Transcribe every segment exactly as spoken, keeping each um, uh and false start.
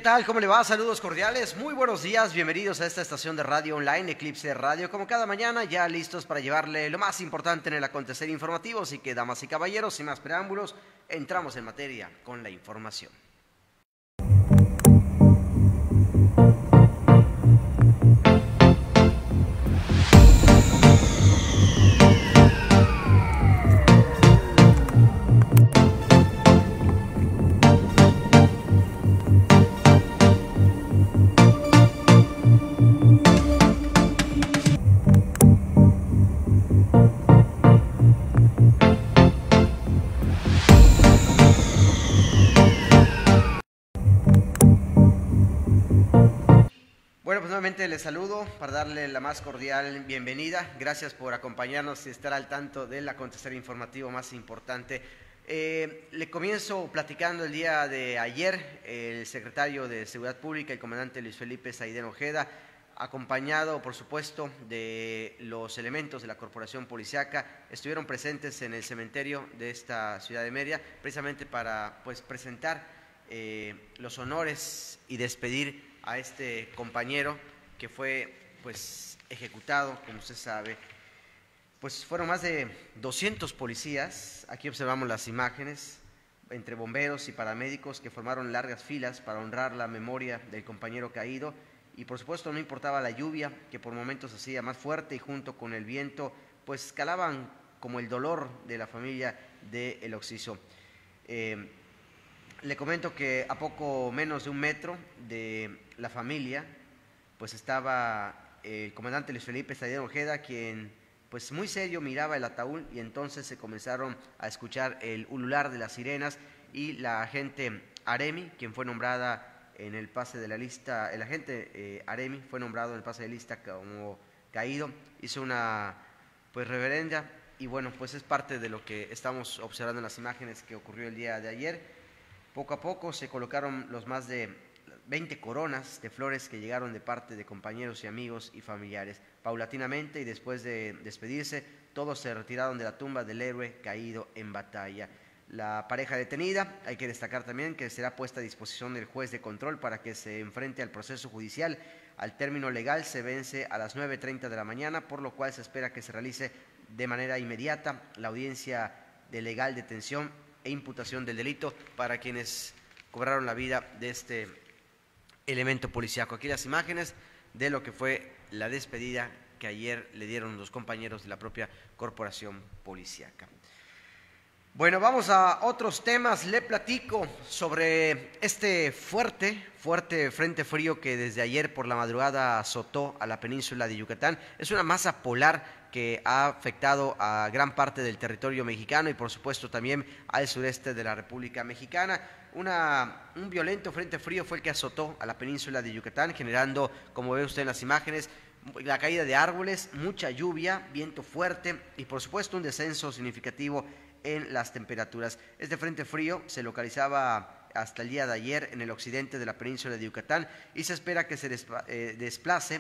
tal? ¿Cómo le va? Saludos cordiales, muy buenos días, bienvenidos a esta estación de radio online, Eclipse Radio, como cada mañana, ya listos para llevarle lo más importante en el acontecer informativo, así que damas y caballeros, sin más preámbulos, entramos en materia con la información. Bueno, pues nuevamente les saludo para darle la más cordial bienvenida. Gracias por acompañarnos y estar al tanto del acontecer informativo más importante. Eh, le comienzo platicando el día de ayer, el secretario de Seguridad Pública, el comandante Luis Felipe Saidén Ojeda, acompañado, por supuesto, de los elementos de la Corporación Policiaca, estuvieron presentes en el cementerio de esta ciudad de Mérida, precisamente para pues, presentar eh, los honores y despedir a este compañero que fue pues ejecutado, como usted sabe. Pues fueron más de doscientos policías, aquí observamos las imágenes, entre bomberos y paramédicos que formaron largas filas para honrar la memoria del compañero caído, y por supuesto no importaba la lluvia, que por momentos hacía más fuerte, y junto con el viento pues calaban como el dolor de la familia de El Occiso. Eh, Le comento que a poco menos de un metro de la familia, pues estaba el comandante Luis Felipe Saidén Ojeda, quien pues muy serio miraba el ataúd, y entonces se comenzaron a escuchar el ulular de las sirenas, y la agente Aremi, quien fue nombrada en el pase de la lista, el agente eh, Aremi fue nombrado en el pase de lista como caído, hizo una pues reverenda, y bueno, pues es parte de lo que estamos observando en las imágenes que ocurrió el día de ayer. Poco a poco se colocaron los más de veinte coronas de flores que llegaron de parte de compañeros y amigos y familiares. Paulatinamente y después de despedirse, todos se retiraron de la tumba del héroe caído en batalla. La pareja detenida, hay que destacar también que será puesta a disposición del juez de control para que se enfrente al proceso judicial. Al término legal se vence a las nueve treinta de la mañana, por lo cual se espera que se realice de manera inmediata la audiencia de legal detención e imputación del delito para quienes cobraron la vida de este elemento policíaco. Aquí las imágenes de lo que fue la despedida que ayer le dieron los compañeros de la propia Corporación Policiaca. Bueno, vamos a otros temas. Le platico sobre este fuerte, fuerte frente frío que desde ayer por la madrugada azotó a la península de Yucatán. Es una masa polar que ha afectado a gran parte del territorio mexicano y por supuesto también al sureste de la República Mexicana. Una, un violento frente frío fue el que azotó a la península de Yucatán, generando, como ve usted en las imágenes, la caída de árboles, mucha lluvia, viento fuerte y por supuesto un descenso significativo en las temperaturas. Este frente frío se localizaba hasta el día de ayer en el occidente de la península de Yucatán y se espera que se desplace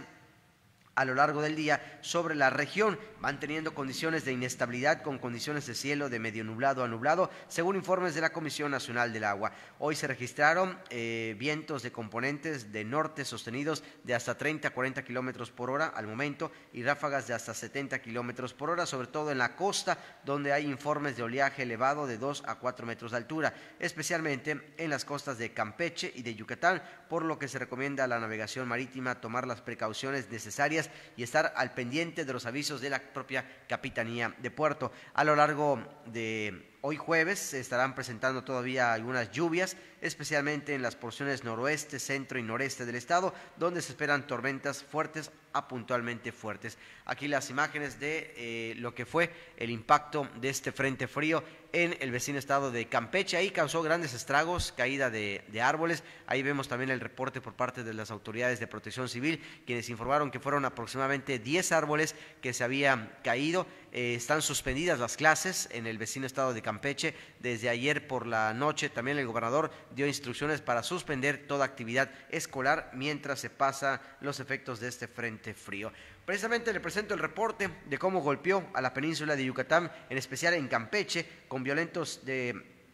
a lo largo del día sobre la región, manteniendo condiciones de inestabilidad con condiciones de cielo de medio nublado a nublado, según informes de la Comisión Nacional del Agua. Hoy se registraron eh, vientos de componentes de norte sostenidos de hasta treinta a cuarenta kilómetros por hora al momento y ráfagas de hasta setenta kilómetros por hora, sobre todo en la costa, donde hay informes de oleaje elevado de dos a cuatro metros de altura, especialmente en las costas de Campeche y de Yucatán, por lo que se recomienda a la navegación marítima tomar las precauciones necesarias y estar al pendiente de los avisos de la propia Capitanía de Puerto. A lo largo de hoy jueves se estarán presentando todavía algunas lluvias, especialmente en las porciones noroeste, centro y noreste del estado, donde se esperan tormentas fuertes a puntualmente fuertes. Aquí las imágenes de eh, lo que fue el impacto de este frente frío en el vecino estado de Campeche. Ahí causó grandes estragos, caída de, de árboles. Ahí vemos también el reporte por parte de las autoridades de protección civil, quienes informaron que fueron aproximadamente diez árboles que se habían caído. Eh, están suspendidas las clases en el vecino estado de Campeche. Desde ayer por la noche también el gobernador dio instrucciones para suspender toda actividad escolar mientras se pasan los efectos de este frente frío. Precisamente le presento el reporte de cómo golpeó a la península de Yucatán, en especial en Campeche, con violentos de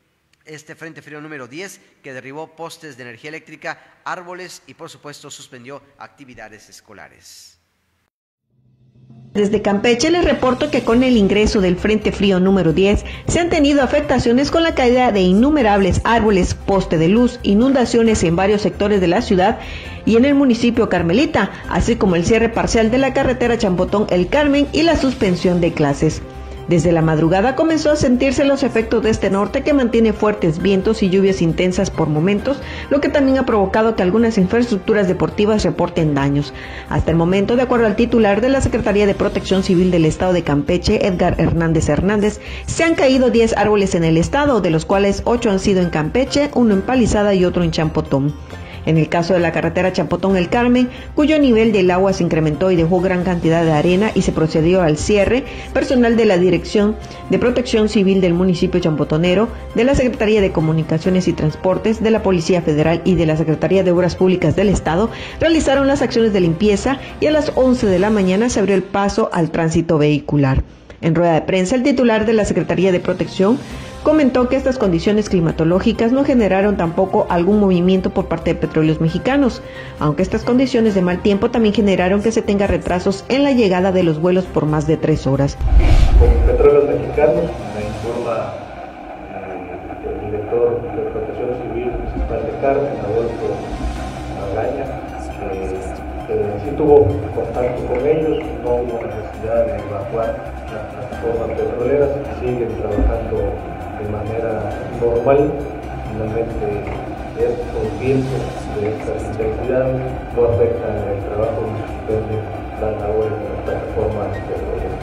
este frente frío número diez que derribó postes de energía eléctrica, árboles y por supuesto suspendió actividades escolares. Desde Campeche les reporto que con el ingreso del Frente Frío número diez se han tenido afectaciones con la caída de innumerables árboles, poste de luz, inundaciones en varios sectores de la ciudad y en el municipio Carmelita, así como el cierre parcial de la carretera Champotón-El Carmen y la suspensión de clases. Desde la madrugada comenzó a sentirse los efectos de este norte que mantiene fuertes vientos y lluvias intensas por momentos, lo que también ha provocado que algunas infraestructuras deportivas reporten daños. Hasta el momento, de acuerdo al titular de la Secretaría de Protección Civil del Estado de Campeche, Edgar Hernández Hernández, se han caído diez árboles en el estado, de los cuales ocho han sido en Campeche, uno en Palizada y otro en Champotón. En el caso de la carretera Champotón-El Carmen, cuyo nivel del agua se incrementó y dejó gran cantidad de arena y se procedió al cierre, personal de la Dirección de Protección Civil del municipio champotonero, de la Secretaría de Comunicaciones y Transportes, de la Policía Federal y de la Secretaría de Obras Públicas del Estado realizaron las acciones de limpieza y a las once de la mañana se abrió el paso al tránsito vehicular. En rueda de prensa, el titular de la Secretaría de Protección comentó que estas condiciones climatológicas no generaron tampoco algún movimiento por parte de Petróleos Mexicanos, aunque estas condiciones de mal tiempo también generaron que se tenga retrasos en la llegada de los vuelos por más de tres horas. Con Petróleos Mexicanos, me informa eh, el director de Protección Civil municipal de Carmen, Adolfo Magaña, que, que sí tuvo contacto con ellos, no hubo necesidad de evacuar las plataformas petroleras, siguen trabajando de manera normal. Finalmente, estos vientos de estas intensidades no afectan el trabajo ni suspenden las labores de las plataformas petroleras.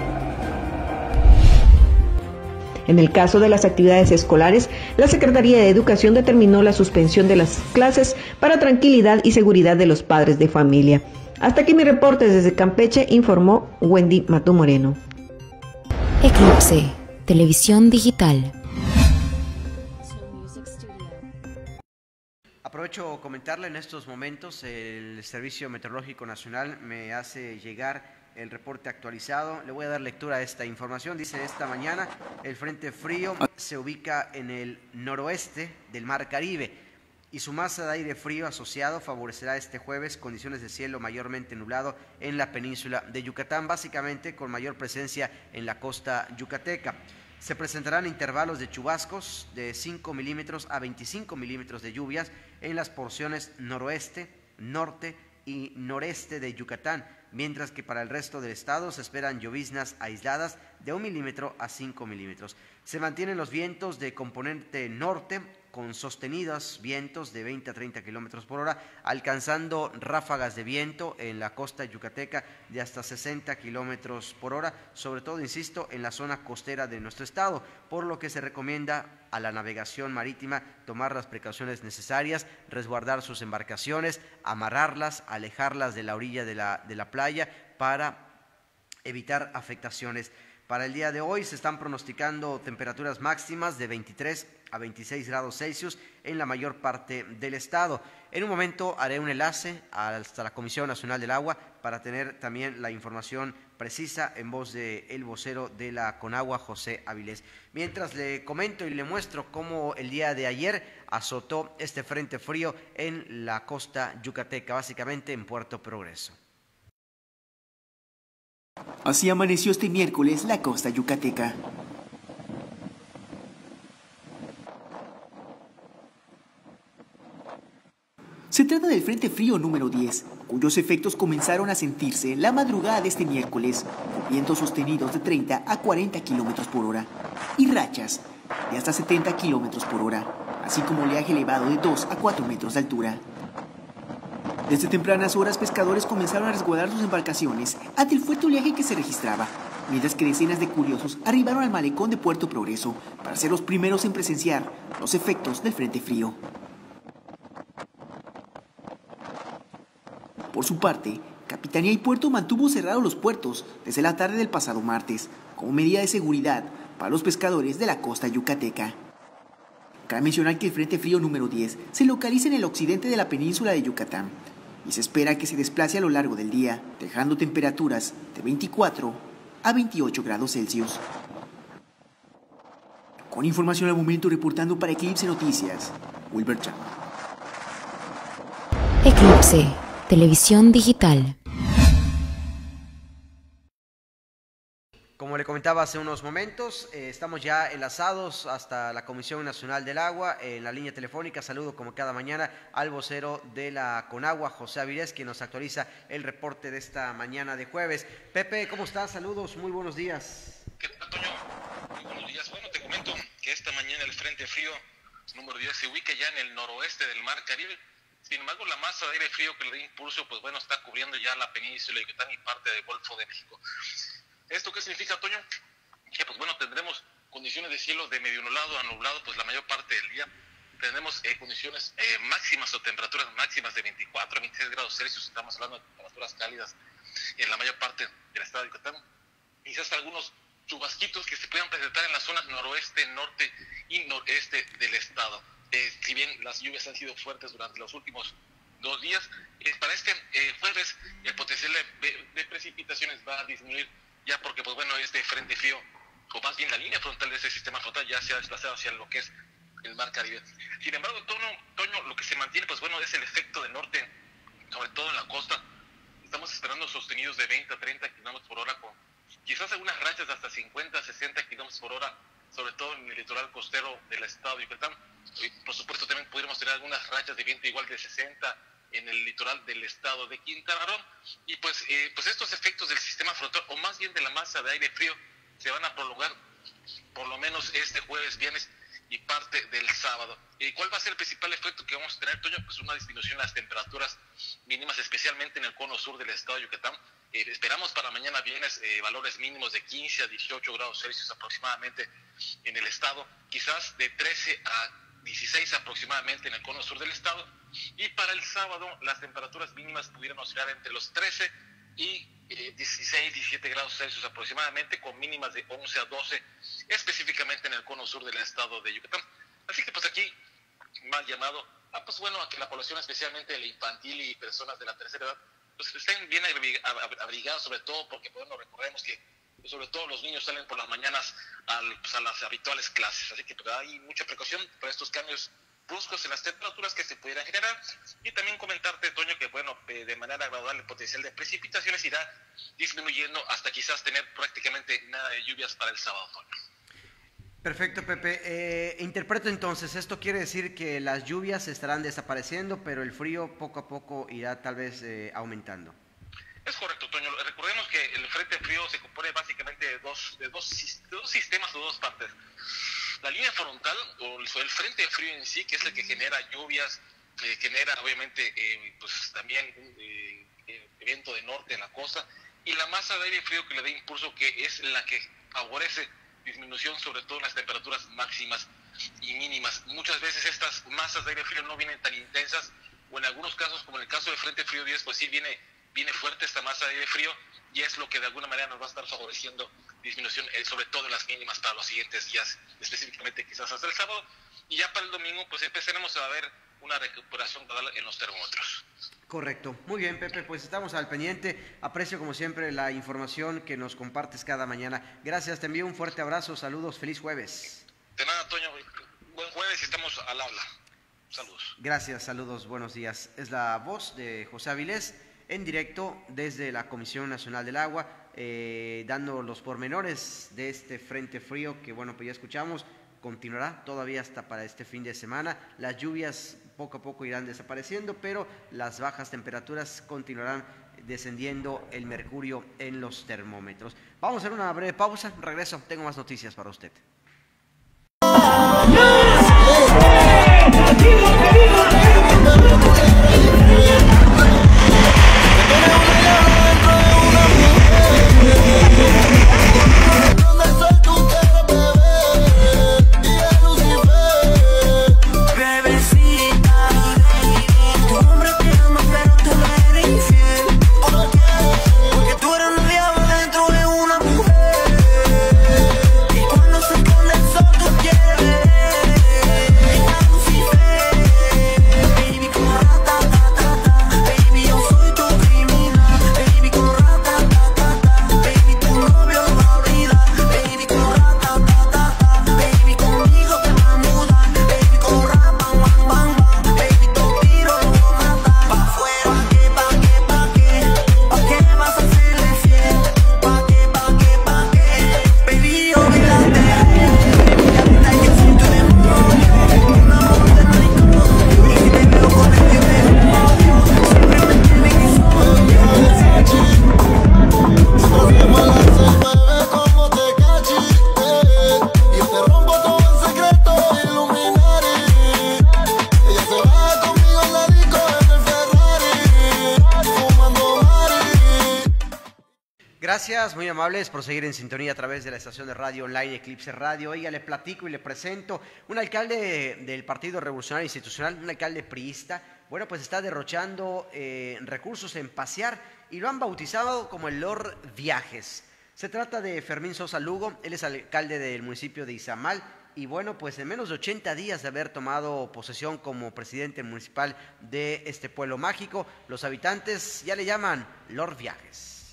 En el caso de las actividades escolares, la Secretaría de Educación determinó la suspensión de las clases para tranquilidad y seguridad de los padres de familia. Hasta aquí mi reporte desde Campeche, informó Wendy Matú Moreno. Eclipse, televisión digital. Aprovecho comentarle en estos momentos, el Servicio Meteorológico Nacional me hace llegar el reporte actualizado. Le voy a dar lectura a esta información. Dice: esta mañana el frente frío se ubica en el noroeste del Mar Caribe y su masa de aire frío asociado favorecerá este jueves condiciones de cielo mayormente nublado en la península de Yucatán, básicamente con mayor presencia en la costa yucateca. Se presentarán intervalos de chubascos de cinco milímetros a veinticinco milímetros de lluvias en las porciones noroeste, norte y noreste de Yucatán, mientras que para el resto del estado se esperan lloviznas aisladas de un milímetro a cinco milímetros. Se mantienen los vientos de componente norte con sostenidos vientos de veinte a treinta kilómetros por hora, alcanzando ráfagas de viento en la costa yucateca de hasta sesenta kilómetros por hora, sobre todo, insisto, en la zona costera de nuestro estado, por lo que se recomienda a la navegación marítima tomar las precauciones necesarias, resguardar sus embarcaciones, amarrarlas, alejarlas de la orilla de la, de la playa para evitar afectaciones. Para el día de hoy se están pronosticando temperaturas máximas de veintitrés a veintiséis grados Celsius en la mayor parte del estado. En un momento haré un enlace hasta la Comisión Nacional del Agua para tener también la información precisa en voz del vocero de la Conagua, José Avilés. Mientras le comento y le muestro cómo el día de ayer azotó este frente frío en la costa yucateca, básicamente en Puerto Progreso. Así amaneció este miércoles la costa yucateca. Se trata del Frente Frío número diez, cuyos efectos comenzaron a sentirse la madrugada de este miércoles, con vientos sostenidos de treinta a cuarenta kilómetros por hora y rachas de hasta setenta kilómetros por hora, así como oleaje elevado de dos a cuatro metros de altura. Desde tempranas horas, pescadores comenzaron a resguardar sus embarcaciones ante el fuerte oleaje que se registraba, mientras que decenas de curiosos arribaron al malecón de Puerto Progreso para ser los primeros en presenciar los efectos del Frente Frío. Por su parte, Capitanía y Puerto mantuvo cerrados los puertos desde la tarde del pasado martes, como medida de seguridad para los pescadores de la costa yucateca. Cabe mencionar que el Frente Frío número diez se localiza en el occidente de la península de Yucatán y se espera que se desplace a lo largo del día, dejando temperaturas de veinticuatro a veintiocho grados Celsius. Con Con información al momento, reportando para Eclipse Noticias, Wilber Chama. Eclipse, televisión digital. Como le comentaba hace unos momentos, eh, estamos ya enlazados hasta la Comisión Nacional del Agua. Eh, en la línea telefónica saludo como cada mañana al vocero de la Conagua, José Avilés, quien nos actualiza el reporte de esta mañana de jueves. Pepe, ¿cómo estás? Saludos, muy buenos días. ¿Qué tal, Toño? Muy buenos días. Bueno, te comento que esta mañana el Frente Frío número diez se ubica ya en el noroeste del Mar Caribe. Sin embargo, la masa de aire frío que le da impulso, pues bueno, está cubriendo ya la península de Yucatán y parte del Golfo de México. ¿Esto qué significa, Toño? Que pues bueno, tendremos condiciones de cielo de medio nublado a nublado pues la mayor parte del día. Tendremos eh, condiciones eh, máximas o temperaturas máximas de veinticuatro a veintiséis grados Celsius. Estamos hablando de temperaturas cálidas en la mayor parte del estado de Yucatán. Quizás algunos chubasquitos que se puedan presentar en las zonas noroeste, norte y noreste del estado. Eh, si bien las lluvias han sido fuertes durante los últimos dos días, eh, para este eh, jueves el potencial de, de precipitaciones va a disminuir, ya porque pues bueno, este frente frío, o más bien la línea frontal de este sistema frontal ya se ha desplazado hacia lo que es el Mar Caribe. Sin embargo, Toño, Toño, lo que se mantiene pues bueno es el efecto de norte, sobre todo en la costa. Estamos esperando sostenidos de veinte a treinta kilómetros por hora, con quizás algunas rachas de hasta cincuenta a sesenta kilómetros por hora, sobre todo en el litoral costero del estado de Yucatán. Y por supuesto también podríamos tener algunas rachas de viento igual de sesenta en el litoral del estado de Quintana Roo. Y pues, eh, pues estos efectos del sistema frontal, o más bien de la masa de aire frío, se van a prolongar por lo menos este jueves, viernes y parte del sábado. ¿Y cuál va a ser el principal efecto que vamos a tener, Toño? Pues una disminución en las temperaturas mínimas, especialmente en el cono sur del estado de Yucatán. Eh, esperamos para mañana viernes eh, valores mínimos de quince a dieciocho grados Celsius aproximadamente en el estado, quizás de trece a dieciséis aproximadamente en el cono sur del estado, y para el sábado las temperaturas mínimas pudieran oscilar entre los trece y eh, dieciséis, diecisiete grados Celsius aproximadamente, con mínimas de once a doce específicamente en el cono sur del estado de Yucatán. Así que pues aquí mal llamado a pues bueno a que la población, especialmente la infantil y personas de la tercera edad, pues estén bien abrigados, sobre todo porque bueno, recordemos que sobre todo los niños salen por las mañanas al, pues, a las habituales clases, así que pues, hay mucha precaución para estos cambios bruscos en las temperaturas que se pudieran generar. Y también comentarte, Toño, que bueno, de manera gradual el potencial de precipitaciones irá disminuyendo hasta quizás tener prácticamente nada de lluvias para el sábado, Toño. Perfecto, Pepe. Eh, interpreto entonces, esto quiere decir que las lluvias estarán desapareciendo, pero el frío poco a poco irá tal vez eh, aumentando. Es correcto, Toño. Recordemos que el frente frío se compone básicamente de dos, de dos, de dos sistemas o dos partes. La línea frontal, o el frente frío en sí, que es el que genera lluvias, eh, genera obviamente eh, pues también eh, eh, viento de norte en la costa, y la masa de aire frío que le da impulso, que es la que favorece disminución sobre todo en las temperaturas máximas y mínimas. Muchas veces estas masas de aire frío no vienen tan intensas, o en algunos casos, como en el caso del frente frío diez, pues sí viene viene fuerte esta masa de aire frío, y es lo que de alguna manera nos va a estar favoreciendo disminución, eh, sobre todo en las mínimas para los siguientes días, específicamente quizás hasta el sábado, y ya para el domingo pues empezaremos a ver una recuperación gradual en los termómetros. Correcto. Muy bien, Pepe, pues estamos al pendiente. Aprecio como siempre la información que nos compartes cada mañana. Gracias, te envío un fuerte abrazo, saludos, feliz jueves. De nada, Toño, buen jueves y estamos al habla. Saludos. Gracias, saludos, buenos días. Es la voz de José Avilés, en directo desde la Comisión Nacional del Agua, eh, dando los pormenores de este frente frío que, bueno, pues ya escuchamos, continuará todavía hasta para este fin de semana. Las lluvias poco a poco irán desapareciendo, pero las bajas temperaturas continuarán descendiendo el mercurio en los termómetros. Vamos a hacer una breve pausa, regreso, tengo más noticias para usted. Porque tú eres un diablo dentro de una mujer, y cuando se pone Gracias, muy amables por seguir en sintonía a través de la estación de radio online Eclipse Radio. Oiga, le platico y le presento un alcalde del Partido Revolucionario Institucional, un alcalde priista. Bueno, pues está derrochando eh, recursos en pasear y lo han bautizado como el Lord Viajes. Se trata de Fermín Sosa Lugo, él es alcalde del municipio de Izamal. Y bueno, pues en menos de ochenta días de haber tomado posesión como presidente municipal de este pueblo mágico, los habitantes ya le llaman Lord Viajes.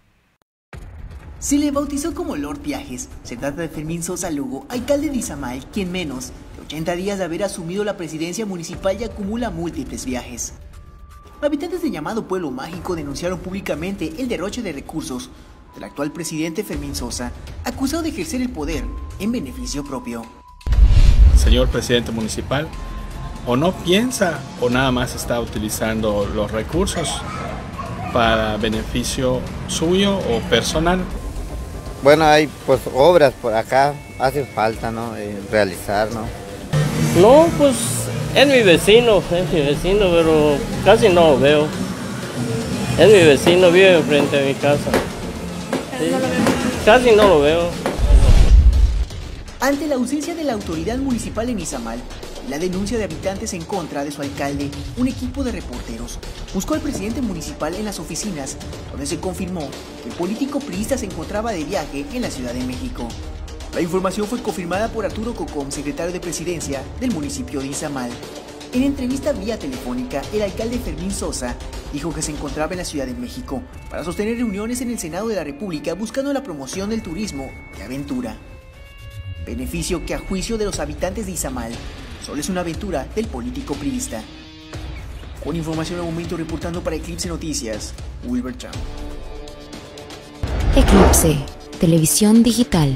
Se le bautizó como Lord Viajes. Se trata de Fermín Sosa Lugo, alcalde de Izamal, quien menos de ochenta días de haber asumido la presidencia municipal ya acumula múltiples viajes. Habitantes del llamado pueblo mágico denunciaron públicamente el derroche de recursos del actual presidente Fermín Sosa, acusado de ejercer el poder en beneficio propio. Señor presidente municipal, o no piensa o nada más está utilizando los recursos para beneficio suyo o personal. Bueno, hay pues obras por acá, hace falta, ¿no? Eh, realizar, ¿no? No, pues es mi vecino, es mi vecino, pero casi no lo veo. Es mi vecino, vive enfrente de mi casa. Sí, casi no lo veo. Ante la ausencia de la autoridad municipal en Izamal, la denuncia de habitantes en contra de su alcalde, un equipo de reporteros buscó al presidente municipal en las oficinas, donde se confirmó que el político priista se encontraba de viaje en la Ciudad de México. La información fue confirmada por Arturo Cocom, secretario de Presidencia del municipio de Izamal. En entrevista vía telefónica, el alcalde Fermín Sosa dijo que se encontraba en la Ciudad de México para sostener reuniones en el Senado de la República buscando la promoción del turismo de aventura. Beneficio que a juicio de los habitantes de Izamal solo es una aventura del político priista. Con información al momento reportando para Eclipse Noticias, Wilber Chao. Eclipse, televisión digital.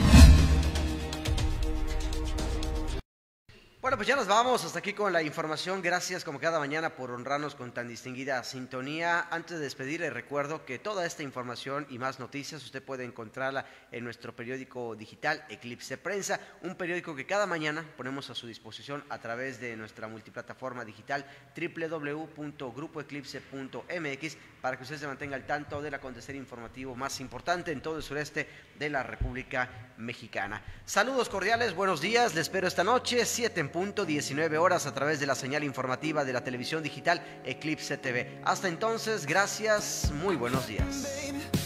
Bueno, pues ya nos vamos hasta aquí con la información. Gracias como cada mañana por honrarnos con tan distinguida sintonía. Antes de despedir, les recuerdo que toda esta información y más noticias usted puede encontrarla en nuestro periódico digital Eclipse Prensa, un periódico que cada mañana ponemos a su disposición a través de nuestra multiplataforma digital doble u doble u doble u punto grupo eclipse punto m x para que usted se mantenga al tanto del acontecer informativo más importante en todo el sureste de la República Mexicana. Saludos cordiales, buenos días, les espero esta noche, siete en punto, diecinueve horas a través de la señal informativa de la televisión digital Eclipse T V. Hasta entonces, gracias, muy buenos días.